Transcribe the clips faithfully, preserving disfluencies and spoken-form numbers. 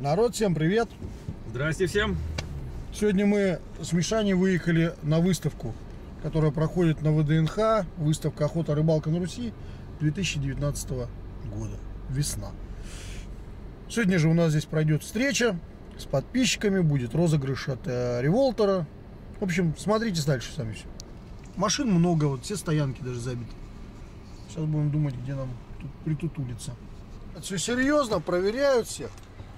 Народ, всем привет! Здрасте всем! Сегодня мы с Мишаней выехали на выставку, которая проходит на вэ дэ эн ха, выставка «Охота, рыбалка на Руси» две тысячи девятнадцатого года, весна. Сегодня же у нас здесь пройдет встреча с подписчиками, будет розыгрыш от э, револтора. В общем, смотрите дальше сами все. Машин много, вот все стоянки даже забиты. Сейчас будем думать, где нам тут притутулиться. Все серьезно, проверяют всех.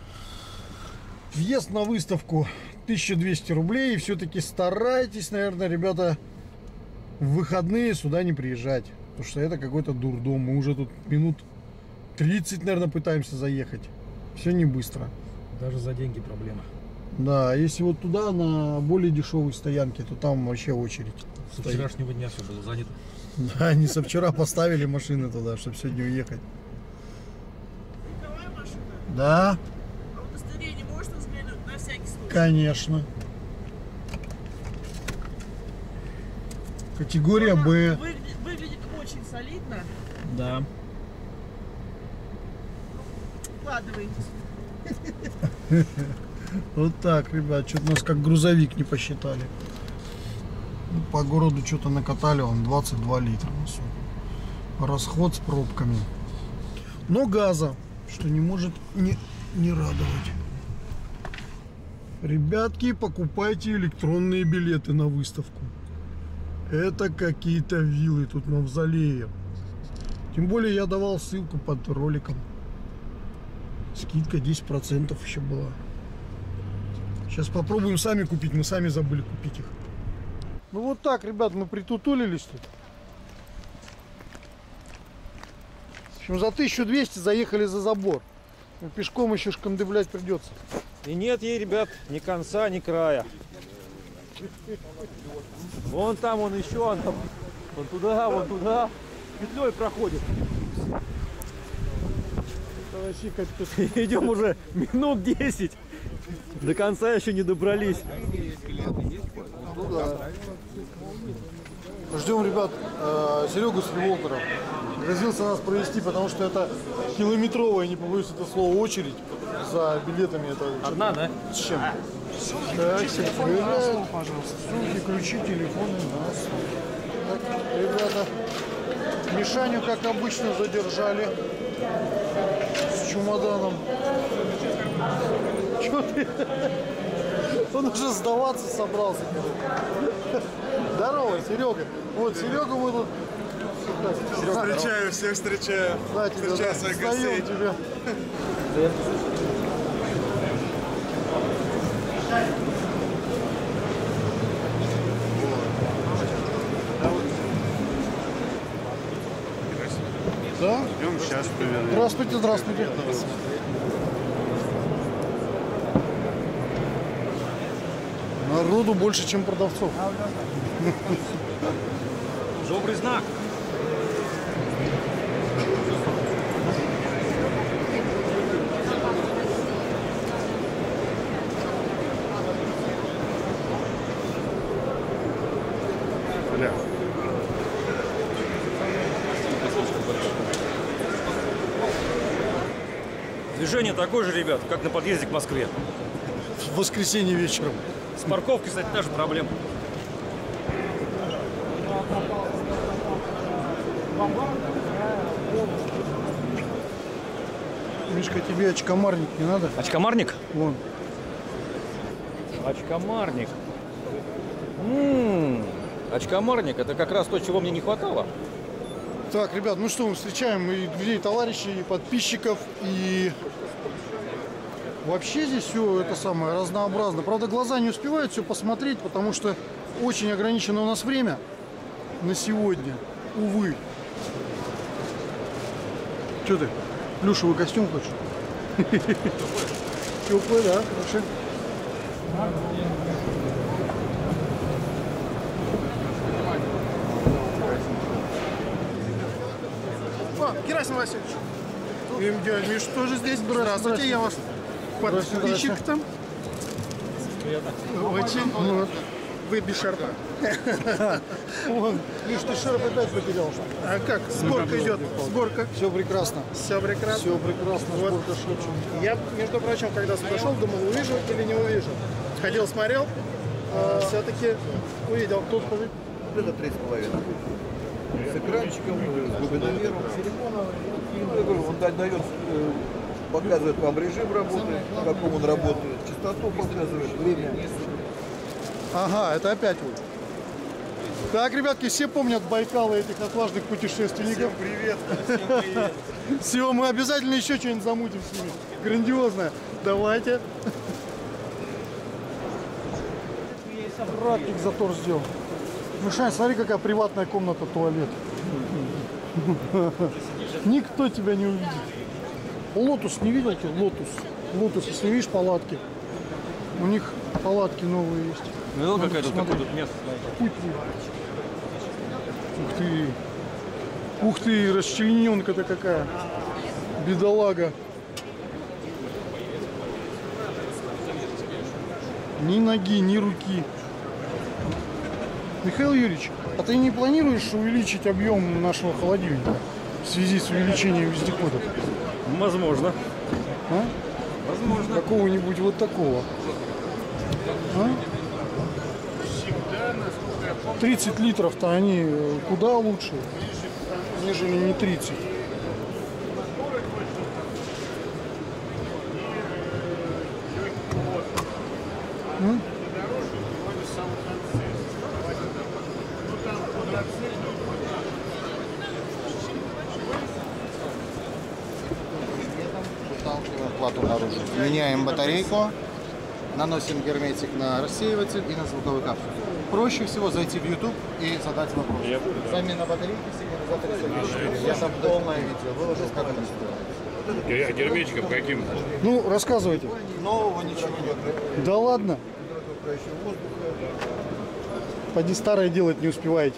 Въезд на выставку тысяча двести рублей. И все-таки старайтесь, наверное, ребята, в выходные сюда не приезжать. Потому что это какой-то дурдом. Мы уже тут минут тридцать, наверное, пытаемся заехать. Все не быстро. Даже за деньги проблема. Да, а если вот туда, на более дешевой стоянке, то там вообще очередь. Со вчерашнего дня все было занято. Да, они со вчера поставили машины туда, чтобы сегодня уехать. Да. Конечно. Категория Б. Выглядит, выглядит очень солидно. Да. Укладывайтесь. Вот так, ребят, что-то нас как грузовик не посчитали. По городу что-то накатали, он двадцать два литра. Расход с пробками. Но газа, что не может не, не радовать. Ребятки, покупайте электронные билеты на выставку. Это какие-то виллы, тут мавзолеи. Тем более я давал ссылку под роликом. Скидка десять процентов еще была. Сейчас попробуем сами купить, мы сами забыли купить их. Ну вот так, ребят, мы притутулились тут. В общем, за тысячу двести заехали за забор. Пешком еще шкандыблять придется. И нет ей, ребят, ни конца, ни края. Вон там, он еще, она, вон туда, вон туда. Петлей проходит. Идем уже минут десять. До конца еще не добрались. Ну, да. Ждем, ребят, э, Серегу с револтором. Грозился нас провести, потому что это километровая, не побоюсь это слова, очередь за билетами. Это одна, да? С чем? А. Так, проверяют, пожалуйста. Сумки, ключи, телефоны. Так, ребята, Мишаню, как обычно, задержали с чемоданом. Чё ты? Он уже сдаваться собрался. Здорово, Серега. Вот, Серега мы тут... Серега, встречаю, всех встречаю. Да, тебя, встречаю да, своих встаем гостей. тебя. Да? Ждем сейчас примерно. Здравствуйте, здравствуйте. Народу больше, чем продавцов. Добрый знак. Бля. Движение такое же, ребят, как на подъезде к Москве. В воскресенье вечером. С парковкой, кстати, та же проблема. Мишка, тебе очкомарник не надо? Очкомарник? Вон. Очкомарник. М-м-м. Очкомарник, это как раз то, чего мне не хватало. Так, ребят, ну что, мы встречаем и друзей, товарищей, и подписчиков, и вообще здесь все это самое разнообразно. Правда, глаза не успевают все посмотреть, потому что очень ограничено у нас время на сегодня, увы. Че ты, плюшевый костюм хочешь? Теплый, да, хорошо. Герасим Васильевич. И дядя Миша тоже здесь. Здравствуйте, я вас подписчик там. Очень. Вот. вы без шерпа. Вон, видишь, ты шерп опять потерял. А как? Сборка идет. Сборка. Все прекрасно. Все прекрасно. Все прекрасно. Вот. Сборка шепчет. Я, между прочим, когда сюда шел, думал, увижу или не увижу. Ходил, смотрел, а, все-таки увидел. Тут Это три с половиной. С экранчиком, с глубиномером. Ну, я говорю, он дает, э, показывает вам режим работы, в каком он работает, частоту показывает, время. Ага, это опять вот. Так, ребятки, все помнят Байкалы этих отважных путешественников. Всем привет. Всем привет. Все, мы обязательно еще что-нибудь замутим с ними. Грандиозное. Давайте. Братник затор сделал. Мишань, смотри, какая приватная комната, туалет. Никто тебя не увидит. Лотус, не видел ты? Лотус. Лотус, если видишь палатки. У них палатки новые есть. Ну, какая тут такое тут место. Путь. Ух ты. Ух ты, расчлененка-то какая. Бедолага. Ни ноги, ни руки. Михаил Юрьевич, а ты не планируешь увеличить объем нашего холодильника в связи с увеличением вездеходов? Возможно. А? Возможно. Какого-нибудь вот такого. А? тридцать литров-то они куда лучше, нежели не тридцать. М? Плату наружу. Меняем батарейку, наносим герметик на рассеиватель и на звуковой капсуль. Проще всего зайти в YouTube и задать вопрос. Замена батарейки сигнализатора Сергей четыре. Я там полное видео выложил, как это сделать. Герметиком каким? Ну, рассказывайте. Нового ничего нет. Да ладно. Поди старое делать не успеваете.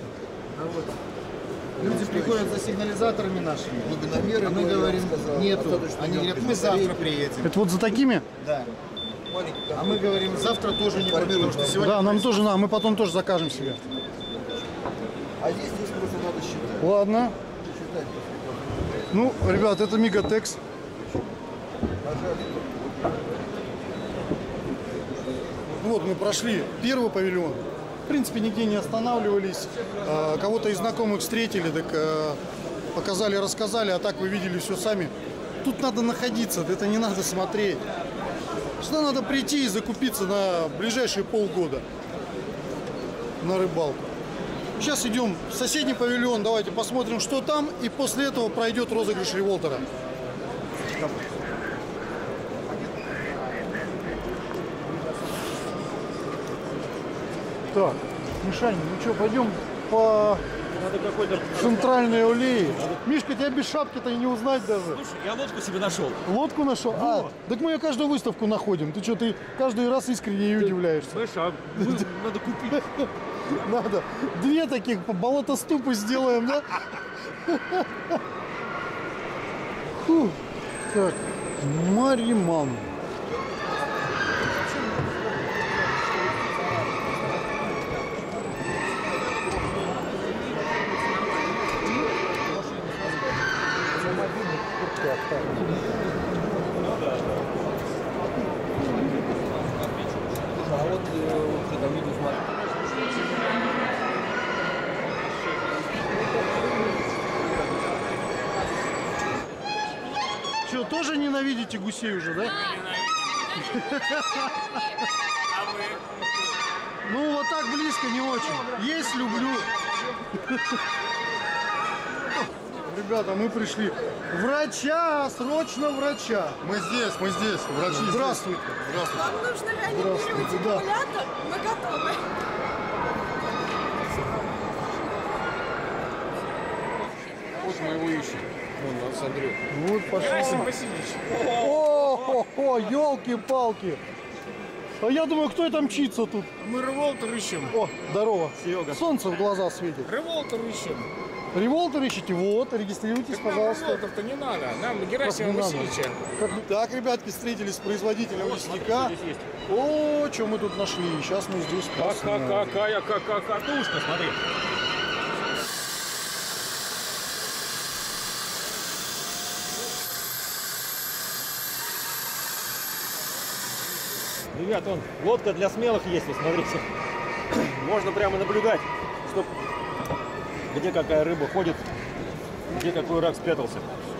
Люди приходят за сигнализаторами нашими. Глубиномеры, А мы говорим, нету. Они говорят, мы завтра приедем. Это вот за такими? Да. А мы говорим, завтра тоже не будет, потому что сегодня... Да, нам тоже надо, мы потом тоже закажем себе. А здесь, здесь просто надо считать. Ладно. Считать. Ну, ребят, это Мегатекс. Вот мы прошли первый павильон. В принципе, нигде не останавливались. Э, Кого-то из знакомых встретили, так э, показали, рассказали, а так вы видели все сами. Тут надо находиться, это не надо смотреть. Сюда надо прийти и закупиться на ближайшие полгода на рыбалку. Сейчас идем в соседний павильон, давайте посмотрим, что там, и после этого пройдет розыгрыш револтера. Так, Мишань, ну что, пойдем по центральной аллее. Мишка, тебя без шапки-то и не узнать даже. Слушай, я лодку себе нашел. Лодку нашел? А, так мы ее каждую выставку находим. Ты что, ты каждый раз искренне ей удивляешься. Слышь, а надо купить. Надо. Две таких по болотоступы сделаем, да? Фу. Так, Мариман. А вот уже там видно смотрю. Что, тоже ненавидите гусей уже, да? Ну, вот так близко не очень. Есть, люблю. Ребята, мы пришли. Врача! Срочно врача! Мы здесь, мы здесь. Врачи здесь. Здравствуйте. Здравствуйте. Вам нужно реанимировать Здравствуйте, да. аккумулятор, мы готовы. Вот мы его ищем. Вон нас Андрей. Вот пошли. О, елки-палки. А я думаю, кто это мчится тут? Мы револтер ищем. О, здорово. Серега. Солнце в глаза светит. Револтер ищем. Револтер ищите? Вот, регистрируйтесь, пожалуйста. Револтер-то не надо, нам Герасима Не надо. Васильевича. Как- Так, ребятки, встретились с производителем лесника. О, что мы тут нашли? Сейчас мы здесь посмотрим. Какая, какая катушка, смотри. Ребят, вон, лодка для смелых есть, вот смотрите. Можно прямо наблюдать, чтоб где какая рыба ходит, где какой рак спрятался.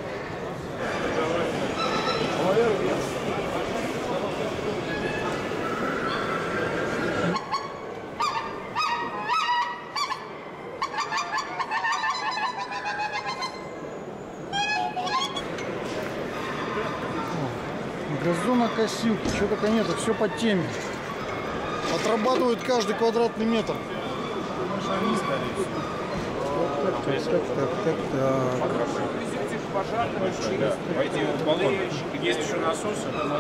Газонокосилки, что только нет, все по теме. Отрабатывают каждый квадратный метр. Так, так, так, так, так. Пойди в баллон. Есть еще насос.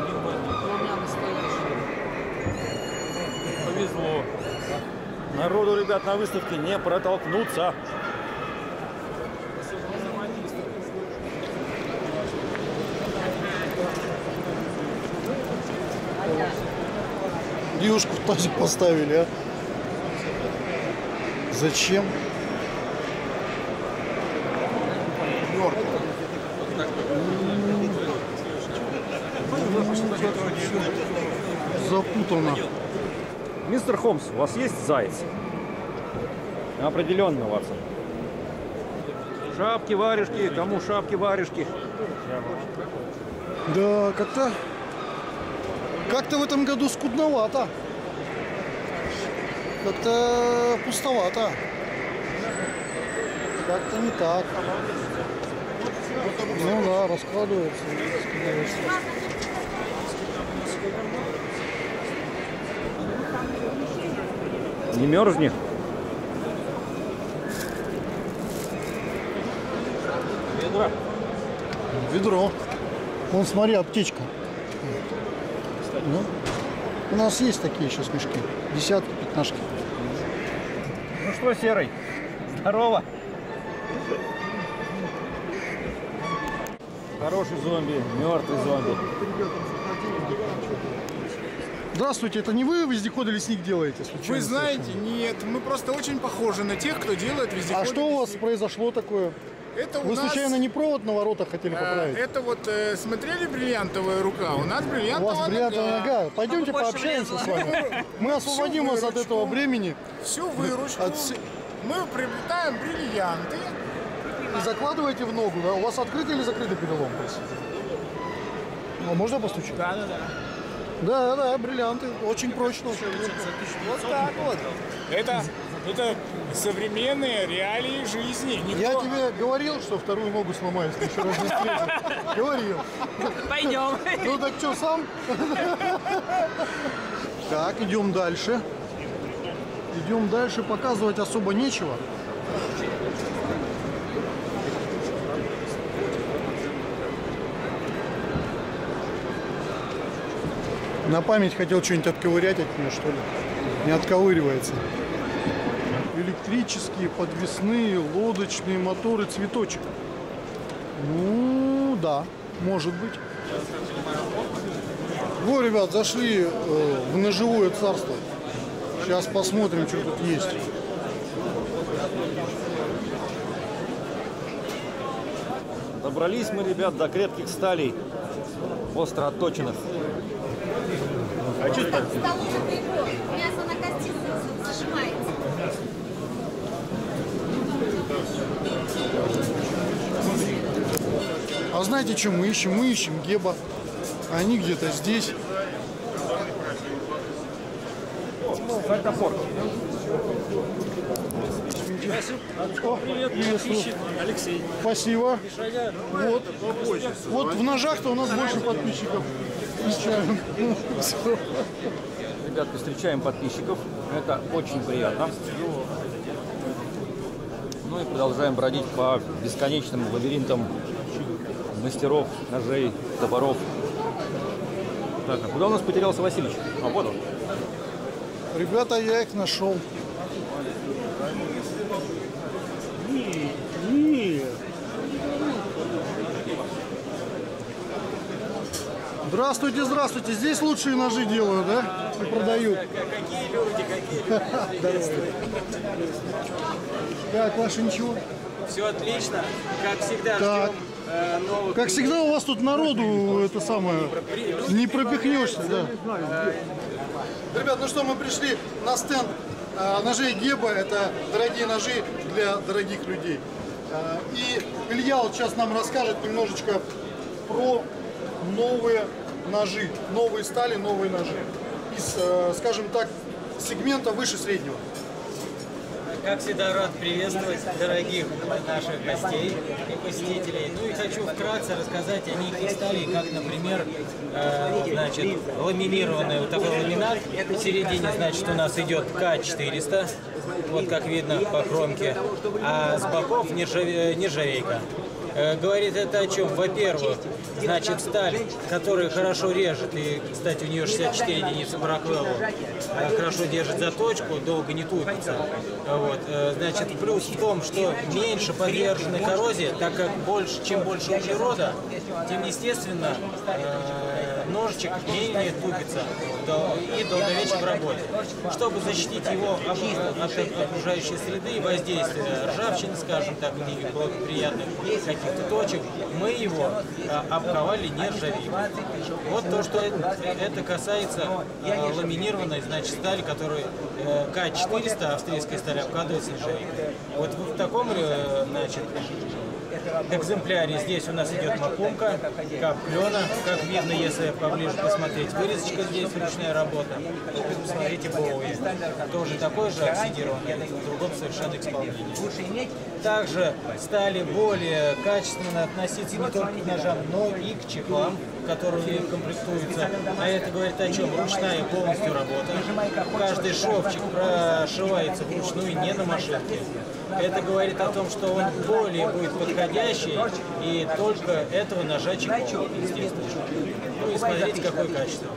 Повезло. Народу, ребят, на выставке не протолкнуться. Девушку в тазик поставили, а? Зачем? Запутано. Мистер Холмс, у вас есть заяц? Определенно, Ватсон. Шапки-варежки, кому шапки-варежки? Да, как-то как-то в этом году скудновато. Как-то пустовато. Как-то не так. Ну да, раскладывается. раскладывается. Не мерзни. Ведро. Ведро. Вон, смотри, аптечка. Ну, у нас есть такие сейчас мешки. Десятки, пятнашки. Ну что, Серый, здорово. Хороший зомби, мертвый зомби. Здравствуйте, это не вы вездеходы лесник делаете? Случайно, Вы знаете, совершенно? нет, мы просто очень похожи на тех, кто делает вездеходы. А что у вас произошло такое? Это у Вы нас, случайно не провод на воротах хотели э, поправить? Это вот, э, смотрели «Бриллиантовая рука»? У нас У бриллиантовая вас бриллиантовая нога. Пойдемте больше пообщаемся влезло. с вами. Мы освободим вас от выручку. этого бремени Всю выручку От все- мы приобретаем бриллианты. и закладываете в ногу. Да? У вас открытый или закрытый перелом? А можно постучать? Да, да, да. Да, да, бриллианты. Очень прочно. Очень. Вот так вот. Это, это современные реалии жизни. Никто... Я тебе говорил, что вторую ногу сломаю, если еще раз не встретил. Говорил. Пойдем. Ну так что, сам? Так, идем дальше. Идем дальше. Показывать особо нечего. На память хотел что-нибудь отковырять от нее, что ли? Не отковыривается. Электрические, подвесные, лодочные моторы, цветочек. Ну, да, может быть. Во, ребят, зашли э, в ножевое царство. Сейчас посмотрим, что тут есть. Добрались мы, ребят, до крепких сталей, остро отточенных. А что это? Столовый прибор. Мясо на кости зажимается. А знаете, что мы ищем? Мы ищем геба. Они где-то здесь. Топор. О, приветствую. Алексей. Спасибо. Вот. Вот в ножах-то у нас больше подписчиков. Встречаем. Всё. Ребятки, встречаем подписчиков. Это очень приятно. Ну и продолжаем бродить по бесконечным лабиринтам мастеров, ножей, топоров. Так, а куда у нас потерялся Васильевич? А вот он. Ребята, я их нашел. Нет. Здравствуйте, здравствуйте. Здесь лучшие ножи делают, да? И продают. Какие люди, какие люди. Как ваше ничего? Все отлично. Как всегда, Так. ждем э, новых... Как всегда у вас тут народу это самое не пропихнешься, да. Ребят, ну что, мы пришли на стенд э, ножей Геба. Это дорогие ножи для дорогих людей. Э, и Илья вот сейчас нам расскажет немножечко про новые ножи, новые стали, новые ножи. Из, э, скажем так, сегмента выше среднего. Как всегда, рад приветствовать дорогих наших гостей и посетителей. Ну и хочу вкратце рассказать о неких сталях, как, например, э, значит, ламинированный вот такой ламинат. В середине, значит, у нас идет К четыреста, вот как видно по кромке, а с боков нержаве, нержавейка. Э, говорит это о чем? Во-первых, значит, сталь, которая хорошо режет, и, кстати, у нее шестьдесят четыре единицы по Роквеллу, э, хорошо держит заточку, долго не тупится. Вот. Э, значит, плюс в том, что меньше подвержены коррозии, так как больше, чем больше углерода, тем, естественно, э, ножичек менее тупится и долговечен в работе. Чтобы защитить его от окружающей среды и воздействия ржавчины, скажем так, неблагоприятных каких-то точек, мы его обковали нержавейкой. Вот то, что это, это касается э, ламинированной, значит, стали, которая э, К четыреста, австрийская сталь, обкладывается нержавейкой. Вот в таком, э, значит, экземпляре здесь у нас идет макумка, кап клена. Как видно, если поближе посмотреть, вырезочка здесь, ручная работа. Посмотрите, Боуи. Тоже такой же оксидированный, в другом совершенно исполнении. Также стали более качественно относиться не только к ножам, но и к чехлам, которые комплектуются. А это говорит о чем? Ручная полностью работа. Каждый шовчик прошивается вручную, не на машинке. Это говорит о том, что он более будет подходящий, и только этого ножа чехол, естественно. Ну и смотрите, какое качество.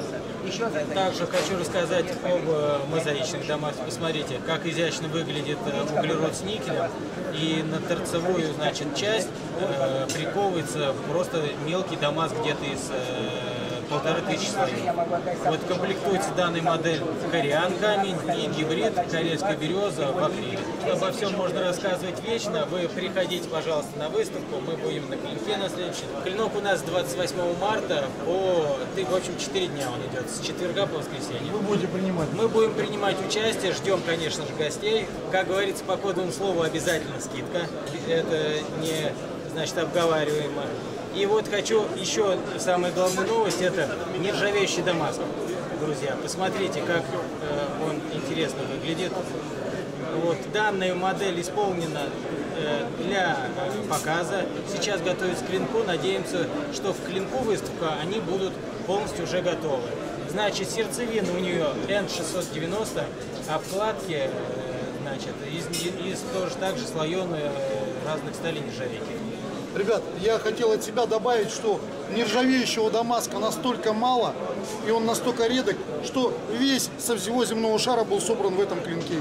Также хочу рассказать об мозаичных домах. Посмотрите, как изящно выглядит углерод с никелем. И на торцевую, значит, часть э, приковывается просто мелкий дамаск где-то из э, полторы тысячи слоев. Вот комплектуется данная модель кориан камень и гибрид карельская береза в акриле. Обо всем можно рассказывать вечно. Вы приходите, пожалуйста, на выставку. Мы будем на клинке на следующем. Клинок у нас двадцать восьмого марта по, в общем, четыре дня он идет, с четверга по воскресенье. Вы будете принимать? Мы будем принимать участие, ждем, конечно же, гостей. Как говорится, по кодовому слову обязательно скидка. Это не, значит, обговариваемо. И вот хочу еще, самая главная новость, это нержавеющий дамаск. Друзья, посмотрите, как э, он интересно выглядит. Вот, данная модель исполнена э, для э, показа. Сейчас готовится к клинку. Надеемся, что в клинку выставка они будут полностью уже готовы. Значит, сердцевина у нее Н шестьсот девяносто, обкладки э, значит, из, из тоже так же слоеные э, разных сталей нержавейки. Ребят, я хотел от себя добавить, что нержавеющего дамаска настолько мало, и он настолько редок, что весь со всего земного шара был собран в этом клинке.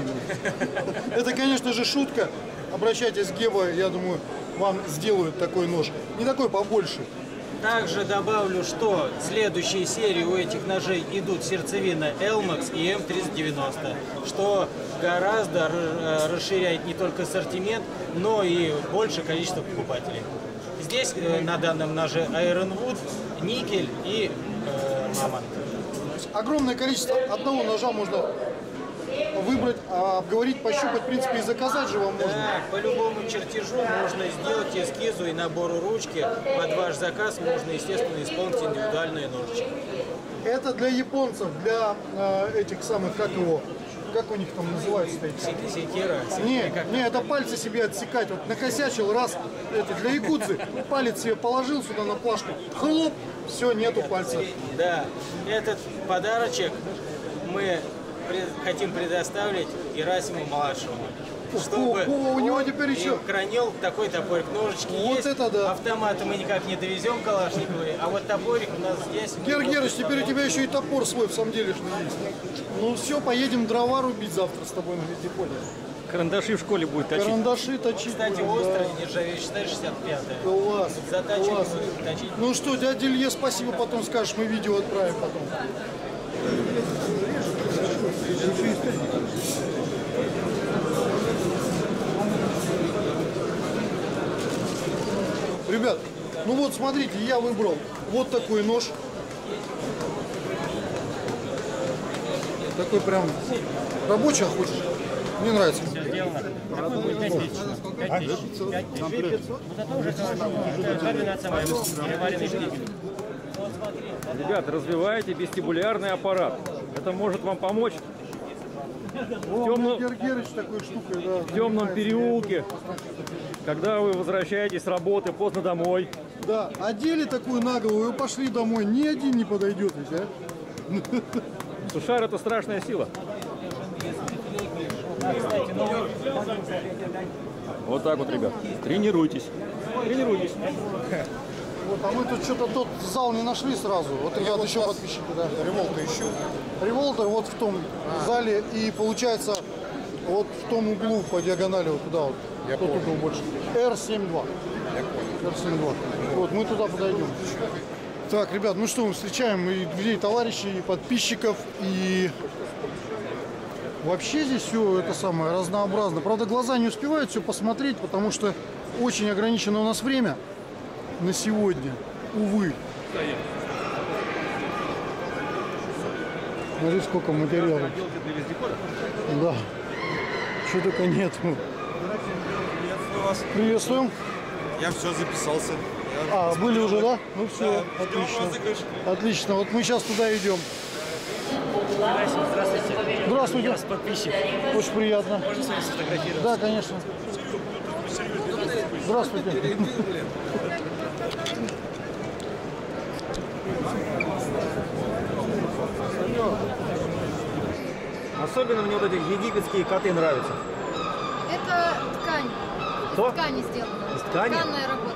Это, конечно же, шутка. Обращайтесь к Геба, я думаю, вам сделают такой нож. Не такой, побольше. Также добавлю, что следующие серии у этих ножей идут сердцевина Elmax и М триста девяносто, что гораздо расширяет не только ассортимент, но и большее количество покупателей. Здесь на данном ноже Ironwood, никель и э, мамонт. Огромное количество одного ножа можно выбрать, а обговорить, пощупать, в принципе, и заказать же вам можно. Да, по любому чертежу можно сделать эскизу и набору ручки. Под ваш заказ можно, естественно, исполнить индивидуальные ножички. Это для японцев, для э, этих самых, как его, как у них там называются эти? Секира. Не, не, это пальцы себе отсекать. Вот накосячил раз, это для якудзы, палец себе положил сюда на плашку, хлоп, все, нету пальца. Да, этот подарочек мы хотим предоставить Герасиму-младшему. Чтобы о, о, у него теперь еще хранил такой топорик. Ножички вот есть, это да. Автоматы мы никак не довезем калашниковые, а вот топорик у нас здесь. Гер Герыч, теперь у тебя еще и топор свой в самом деле есть. Ну все, поедем дрова рубить завтра с тобой на вездеходе. Карандаши в школе будет точить. Карандаши точить. Кстати, будем, острый, да. нержавеющий, шестьдесят пятая. Класс. Затачивать, Класс. точить. Ну что, дядя Илье, спасибо, потом скажешь, мы видео отправим потом. Ребят, ну вот смотрите, я выбрал вот такой нож. Такой прям рабочий охотничий. Мне нравится. Ребята, развивайте вестибулярный аппарат. Это может вам помочь в темном, Гергерыч такой штукой, да. в темном переулке, когда вы возвращаетесь с работы поздно домой. Да, одели такую на голову и пошли домой. Ни один не подойдет ведь, а? Сушар — это страшная сила. Вот так вот, ребят. Тренируйтесь. Тренируйтесь. Вот, а мы тут что-то тот зал не нашли сразу. Вот, ребят, еще подписчики, да. Револта ищу. Револтер вот в том зале, и получается вот в том углу по диагонали, вот туда вот. Я Тот понял. угол больше. эр семьдесят два. Я понял. эр семьдесят два. Вот, мы туда подойдем. Так, ребят, ну что, мы встречаем и друзей, товарищей, и подписчиков, и вообще здесь все это самое разнообразно. Правда, глаза не успевают все посмотреть, потому что очень ограничено у нас время на сегодня, увы. Смотри, сколько материалов. Да. Что только нет. Приветствую вас. Приветствуем. Я все записался. А, были уже, да? Ну все, Да, ждем отлично. розыгрыш. Отлично, вот мы сейчас туда идем. Здравствуйте. Здравствуйте. Я вас подписчик. Очень приятно. Можно с вами сфотографироваться? Да, конечно. Здравствуйте. Особенно мне вот эти египетские коты нравятся. Это ткань. Что? Из ткани сделано. Из ткани? Тканная работа.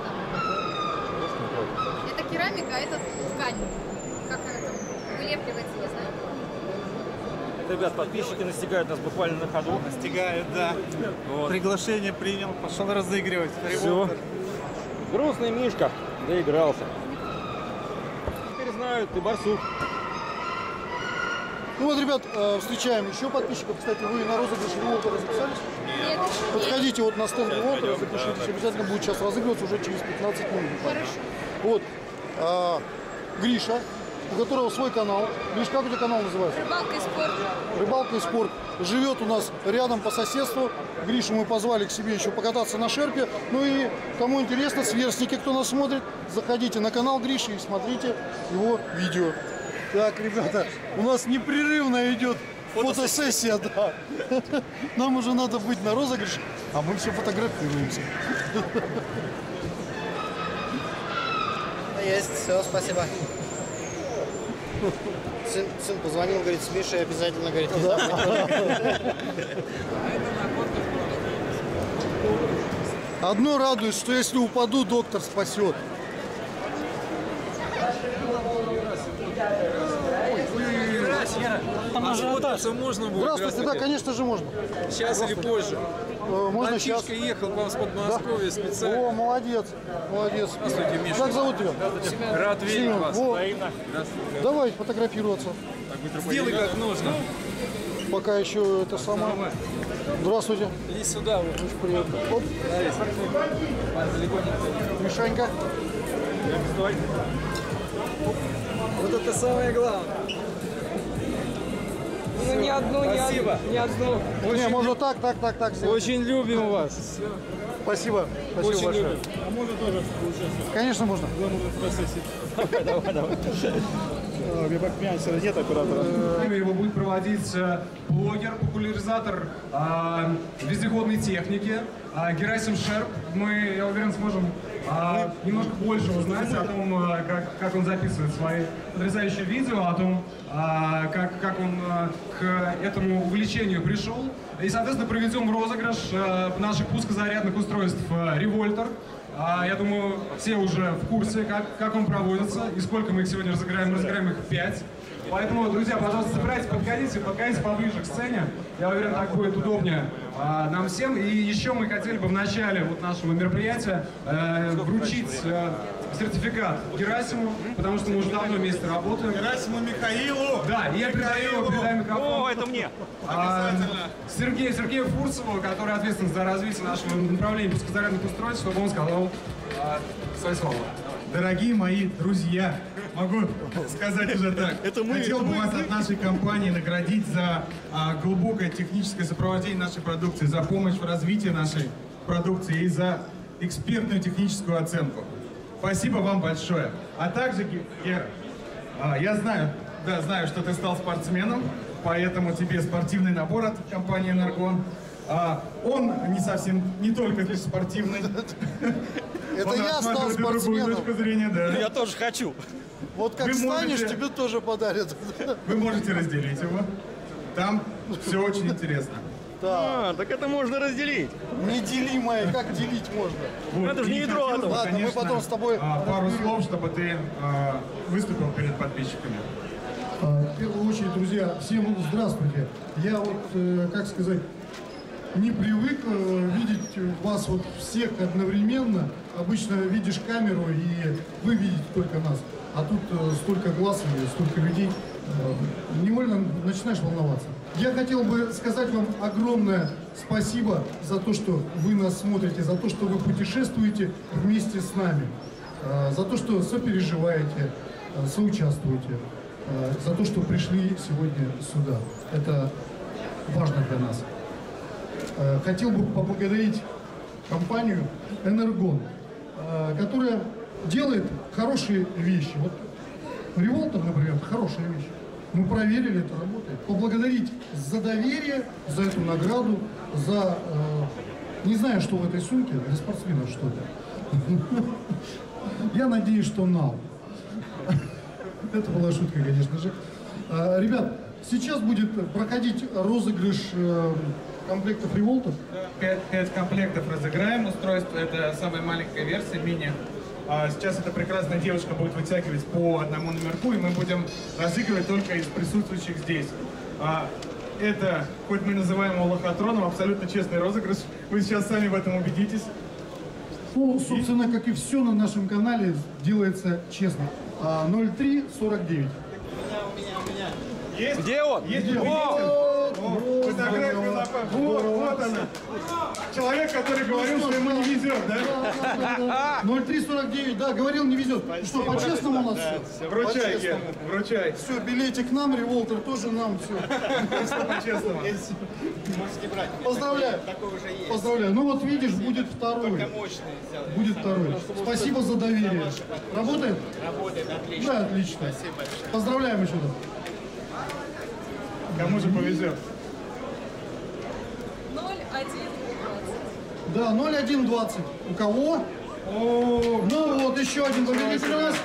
Это керамика, а это ткань. Как это вылепливается, не знаю. Ребят, подписчики настигают нас буквально на ходу. Стигает, да. Вот. Приглашение принял, пошел разыгрывать. Все. Грустный Мишка доигрался. Теперь знают, ты барсук. Ну вот, ребят, э, встречаем еще подписчиков. Кстати, вы на розыгрыш Револтера записались? Нет, Подходите вот на стенд Револтера, запишитесь. Обязательно будет сейчас разыгрываться уже через пятнадцать минут. хорошо. Вот. а, Гриша, у которого свой канал. Гриш, как у тебя канал называется? Рыбалка и спорт. Рыбалка и спорт. Живет у нас рядом по соседству. Гришу мы позвали к себе еще покататься на шерпе. Ну и кому интересно, сверстники, кто нас смотрит, заходите на канал Гриши и смотрите его видео. Так, ребята, у нас непрерывно идет фотосессия, да. Нам уже надо быть на розыгрыше, а мы все фотографируемся. Есть, все, спасибо. Сын, сын позвонил, говорит, с Мишей обязательно, говорит, не забудь. Одно радует, что если упаду, доктор спасет. Фототься можно будет? Здравствуйте, да, конечно же можно. Сейчас или позже? Э, Можно сейчас. Мальчишка ехал к вам с Подмосковья специально. О, молодец, молодец. Здравствуйте, Миша. Как зовут тебя? Рад видеть Семен, вас. во. Здравствуйте. Давай фотографироваться. Сделай как нужно. Пока еще это самое. Здравствуйте. Иди сюда. Вот. Очень приятно. Оп. Мишанька. Вот это самое главное. Ну, ни одну, ни Спасибо. одну, ни одну. Не, можно так, так, так, так сделать. Очень любим вас. Спасибо. Спасибо Очень большое. любим. А можно тоже поучаствовать? Конечно, можно. Давай, давай. Я как пьяница, нет оператора. Его будет проводить блогер, популяризатор а, вездеходной техники а, Герасим Шерп. Мы, я уверен, сможем а, немножко больше узнать о том, а, как, как он записывает свои потрясающие видео, о том, а, как, как он а, к этому увлечению пришел. И, соответственно, проведем розыгрыш а, наших пускозарядных устройств а, Револьтер. А, я думаю, все уже в курсе, как, как он проводится и сколько мы их сегодня разыграем. Мы разыграем их пять. Поэтому, друзья, пожалуйста, собирайтесь, подходите, подходите поближе к сцене. Я уверен, так будет удобнее а, нам всем. И еще мы хотели бы в начале вот нашего мероприятия э, вручить э, сертификат Герасиму, потому что мы уже давно вместе работаем. Герасиму Михаилу! Да, и я передаю, передаю микрофон. О, это мне! А, Сергею, Сергею Фурсову, который ответственен за развитие нашего направления пускозарядных устройств, чтобы он сказал а, свои слова. Дорогие мои друзья, могу сказать уже так. Это мы, Хотел это бы мы, вас мы. от нашей компании наградить за а, глубокое техническое сопровождение нашей продукции, за помощь в развитии нашей продукции и за экспертную техническую оценку. Спасибо вам большое. А также, Гера, а, я знаю, да, знаю, что ты стал спортсменом, поэтому тебе спортивный набор от компании «Энергон». А, он не совсем, не только лишь спортивный. Это Он я стал рассматривает и другую спортсменом. точку зрения, да. Я тоже хочу. Вот как Вы станешь, можете- тебе тоже подарят. Вы можете разделить его. Там все очень интересно. А, так это можно разделить. Неделимое, как делить можно? Вот, Это же не и ядро хотелось бы, атома. Ладно, мы конечно, потом с тобой а, пару слов, чтобы ты а, выступил перед подписчиками. А, В первую очередь, друзья, всем здравствуйте. Я вот, э, как сказать, не привык э, видеть вас вот всех одновременно. Обычно видишь камеру и вы видите только нас. А тут э, столько глаз и столько людей. Э, невольно начинаешь волноваться. Я хотел бы сказать вам огромное спасибо за то, что вы нас смотрите, за то, что вы путешествуете вместе с нами, э, за то, что сопереживаете, э, соучаствуете, э, за то, что пришли сегодня сюда. Это важно для нас. Э, Хотел бы поблагодарить компанию «Энергон», э, которая делает хорошие вещи. Вот револтор, например, это хорошая вещь. Мы проверили, это работает. Поблагодарить за доверие, за эту награду, за... э, не знаю, что в этой сумке, для спортсменов что-то. Я надеюсь, что нау. Это была шутка, конечно же. Э, Ребят, сейчас будет проходить розыгрыш э, комплектов револтов. Пять, пять комплектов разыграем. Устройство — это самая маленькая версия, мини. А сейчас эта прекрасная девушка будет вытягивать по одному номерку, и мы будем разыгрывать только из присутствующих здесь. А, это, хоть мы называем его лохотроном, абсолютно честный розыгрыш. Вы сейчас сами в этом убедитесь. Ну, собственно, как и все на нашем канале, делается честно. А, ноль три сорок девять. Есть? Где он? Есть Где? победитель? Вот, О, вот, фотографию здорово, на память. здорово. Вот, вот она. Человек, который говорил, что ему не везет, да? ноль три сорок девять, да, говорил, не везет. Что, по-честному у нас все? Вручай, Ген, вручай. Все, билетик нам, револтер тоже нам, все. По-честному. Можете брать. Поздравляю. Такой уже есть. Поздравляю. Ну вот видишь, будет второй. Только мощный сделали. Будет второй. Спасибо за доверие. Работает? Работает отлично. Да, отлично. Спасибо большое. Поздравляем еще раз. Кому же повезет? ноль один двадцать. Да, ноль один двадцать. У кого? О, ну вот еще один победитель у нас.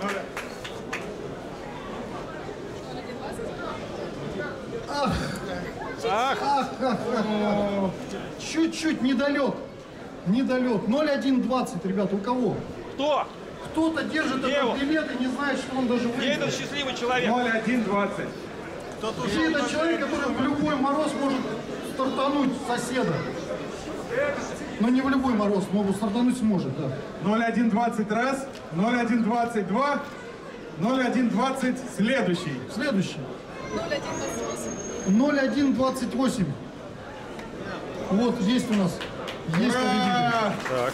Ах, ах, ах, ах, ах. Чуть-чуть недолет. Недолет. ноль один двадцать, ребята, у кого? Кто? Кто-то держит Где этот он? билет и не знает, что он даже Где выиграл. этот счастливый человек? ноль один двадцать. Где этот человек, который в любой мороз может стартануть соседа? Но не в любой мороз, но стартануть сможет, да. ноль один двадцать раз, ноль один двадцать два, ноль один двадцать следующий. Следующий. ноль один двадцать восемь. ноль один двадцать восемь. Вот, есть у нас. Есть победитель. Так.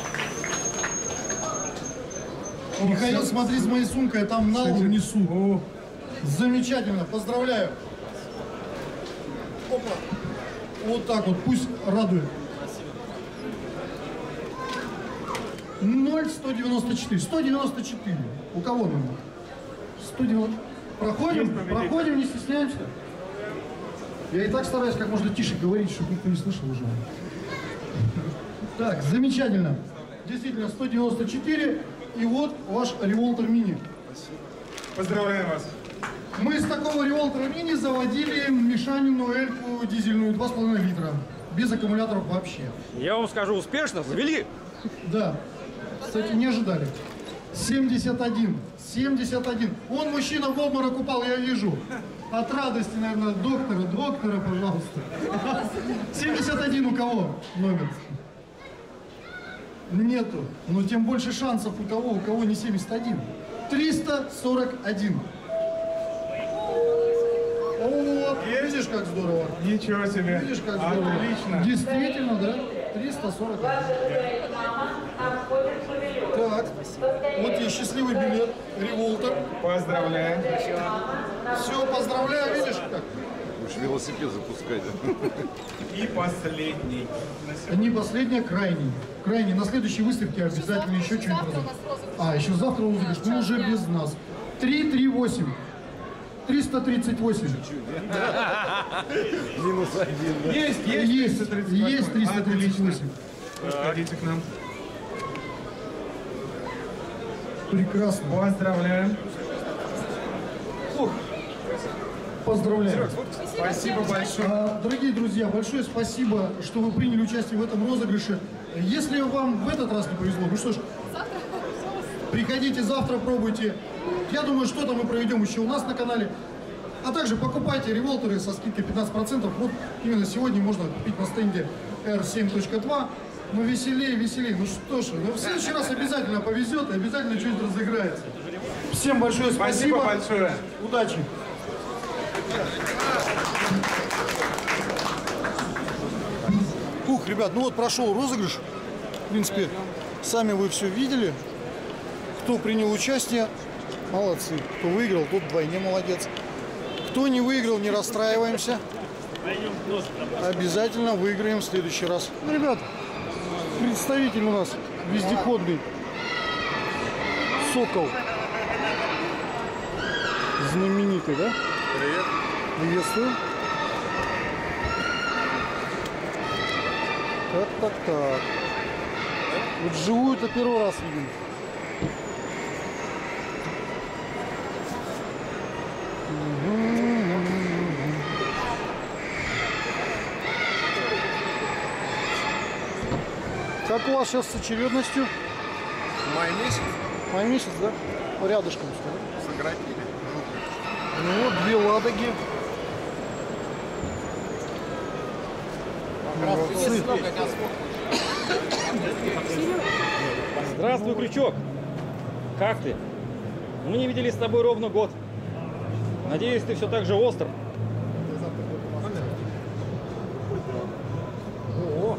Михаил, смотри с моей сумкой, там налу внесу. Замечательно, поздравляю. Опа. Вот так вот, пусть радует. ноль сто девяносто четыре. сто девяносто четыре. У кого номер? сто девяносто. Проходим, проходим, не стесняемся. Я и так стараюсь как можно тише говорить, чтобы никто не слышал уже. Так, замечательно. Действительно, сто девяносто четыре. И вот ваш револтер мини. Поздравляем вас. Мы из такого револтера мини заводили Мишанину эльку дизельную два с половиной литра. Без аккумуляторов вообще. Я вам скажу, успешно завели. Да. Кстати, не ожидали. семьдесят один. семьдесят один. Он мужчина в обморок упал, я вижу. От радости, наверное, доктора. Доктора, пожалуйста. семьдесят один у кого номер? Нету. Но тем больше шансов у того, у кого не семьдесят один. триста сорок один. О, видишь, как здорово. Ничего себе. Видишь, как здорово. Отлично. Действительно, да? триста сорок один. Так, вот тебе счастливый билет, револтер. Поздравляем. Все, поздравляю, видишь как? Уж велосипед запускать. И последний. Не последний, а крайний. Крайний. На следующей выставке обязательно еще что-нибудь разыграем. А, еще завтра розыгрыш, ну уже без нас. три три восемь. триста тридцать восемь. Минус один. Есть, есть. Есть, есть триста тридцать восемь. Подходите к нам. Прекрасно. Поздравляем. Фух. Поздравляю. Спасибо большое. А, дорогие друзья, большое спасибо, что вы приняли участие в этом розыгрыше. Если вам в этот раз не повезло, ну что ж, приходите завтра, пробуйте. Я думаю, что-то мы проведем еще у нас на канале. А также покупайте револтеры со скидкой пятнадцать процентов. Вот именно сегодня можно купить на стенде эр семь точка два. Ну веселее, веселее. Ну что ж, ну, в следующий раз обязательно повезет и обязательно что-нибудь разыграется. Всем большое спасибо. Спасибо большое. Удачи. Ух, ребят, ну вот прошел розыгрыш. В принципе, сами вы все видели. Кто принял участие, молодцы. Кто выиграл, тот вдвойне молодец. Кто не выиграл, не расстраиваемся. Обязательно выиграем в следующий раз. Ну, ребят, представитель у нас вездеходный Сокол. Знаменитый, да? Привет. Приветствую. Так, так, так. Вот вживую-то первый раз видим. Как у вас сейчас с очередностью? Май месяц. Май месяц, да? Рядышком что ли? Сократили. Ну вот две Ладоги. Молодцы. Здравствуй, Крючок. Как ты? Мы не виделись с тобой ровно год. Надеюсь, ты все так же остр. О,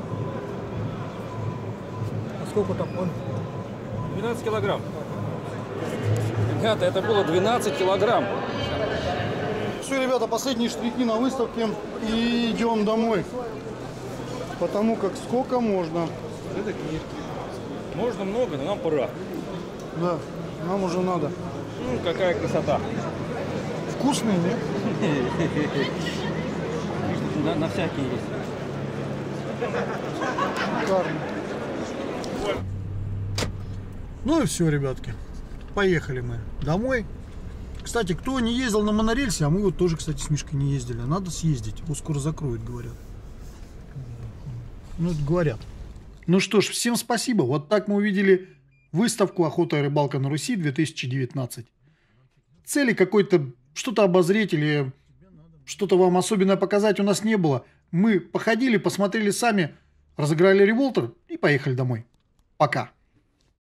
а сколько там он? двенадцать килограмм. Ребята, это было двенадцать килограмм. Все, ребята, последние штрихи на выставке и идем домой. Потому как сколько можно. Это книжки. Можно много, но нам пора. Да, нам уже надо. Ну, какая красота. Вкусные, нет? На, на всякие есть. Шикарно. Ну и все, ребятки. Поехали мы домой. Кстати, кто не ездил на монорельсе, а мы вот тоже, кстати, с Мишкой не ездили. Надо съездить. Его скоро закроют, говорят. Ну, это говорят. Ну что ж, всем спасибо. Вот так мы увидели выставку «Охота и рыбалка на Руси» две тысячи девятнадцать. Цели какой-то что-то обозреть или что-то вам особенное показать у нас не было. Мы походили, посмотрели сами, разыграли револтер и поехали домой. Пока.